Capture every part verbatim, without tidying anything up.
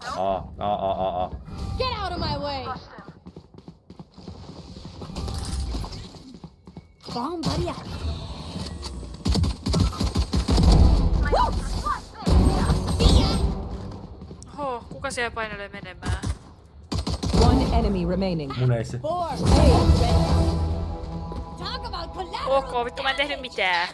A, A, A, A, A. Get out of my way! Bomb buddy out. Oho, kuka siellä painelee menemään? One enemy remaining. Mun ei se. Four. Talk about collateral. Ok, vittu mä en tehnyt mitään.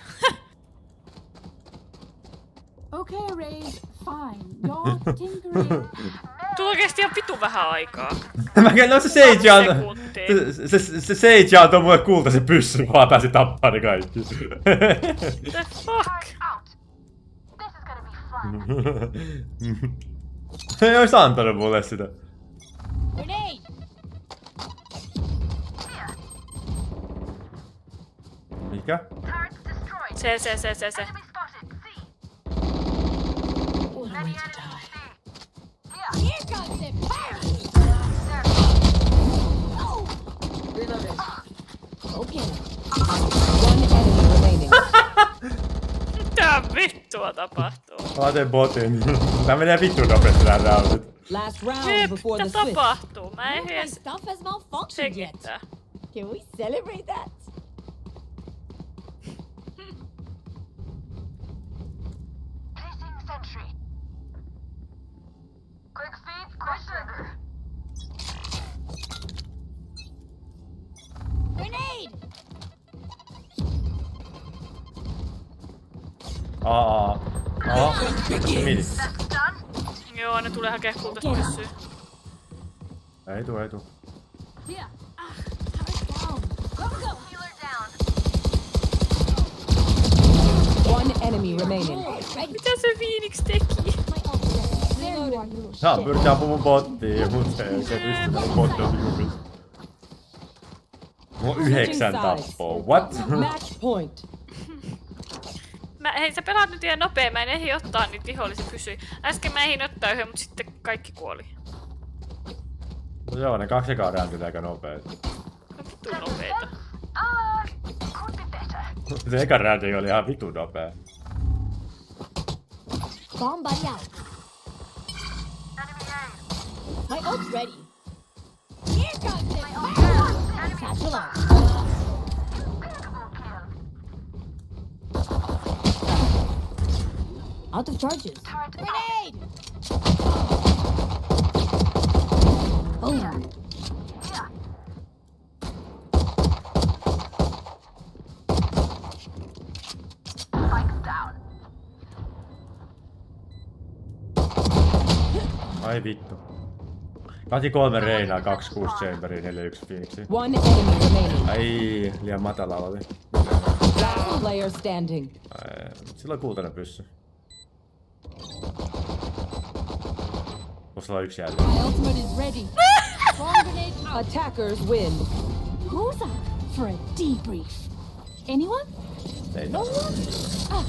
Okay, Ray. Fine. You're tinkering. Tuo oikeesti ihan vitun vähän aikaa. Mä no se Sage antoi. Sekuntia. Se, se, se Sage antoi mulle kultaisen pyssyn, vaan pääsi tappaa ne kaikki. The fuck? Ei ois antanut mulle sitä. Grenade. Mikä? Se, se, se, se, se. What a way to die. Here comes it. Oh. Reloaded. Okay. One enemy remaining. Mitä vittua tapahtuu? Mä teen botin. Tää menee vittu nopeasti nää roundit. Last round Jep, before mitä the switch. tapahtuu? Mä en My edes stuff has malfunctioned yet. sekittää. Can we celebrate that? Placing sentry. Quick feed, quick trigger. Grenade. Aa, aa. Se midi. Joo, ne tulee hakee kultaista pyssyä. Ei tuu, ei tuu. Yeah. Ah, turret down. Go go. Healer down. One enemy remaining. Ready. Mitä se Phoenix teki? My ult is ready. There you are, you little Sä shit. pyrit ampumaan mun bottiin, mut se ei se pysty mun botti on viku pysty. Mulla on yhdeksän tappoa, what? Match point. Mä, hei, sä pelaat nyt ihan nopea, mä en ehdi ottaa niitä vihollisia pysyä. Äsken mä ehdin ottaa yhden, mut sitten kaikki kuoli. No joo, ne kaksi ekaa rääntyi aika nopeet. No vittu nopeeta. Ah, could be better. Se eka räänti oli ihan vitun nopea. Bomb buddy out. Enemy A. My ult's ready. Here comes it. Satchel out. Impeccable kill. Out of charges. Turret Grenade. Boom. here. Spikes down. Ai vittu. kahdeksankymmentäkolme Reinaa, kaksikymmentäkuusi Chamberia, neljäkymmentäyksi Phoenixia. One enemy remaining. Ai, liian matala oli. Last player standing. Ai, sillä on kultainen pyssy. Tuossa on yksi jäljellä. My ultimate is ready. Bomb grenade out. Attackers win. Who's up for a debrief? Anyone? Ei No taas. one? Ah.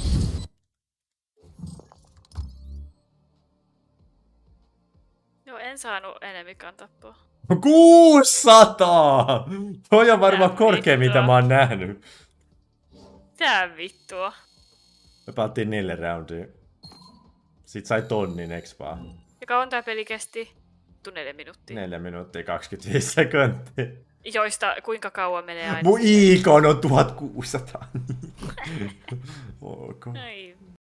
Joo, en saanut enemmikään tappoa. kuusisataa! Toi on varmaan Mitä korkein, mitä vittua? mä oon nähnyt. Tää vittua. Me pelattiin neljä roundia. Sit sai tonnin, eiks vaan? Ja kauan tää peli kesti? Vittu neljä minuuttia. Neljä minuuttia kaksikymmentäviisi sekuntia. Joista kuinka kauan menee aina? Mun Icon on tuhatkuusisataa. Ok. Ai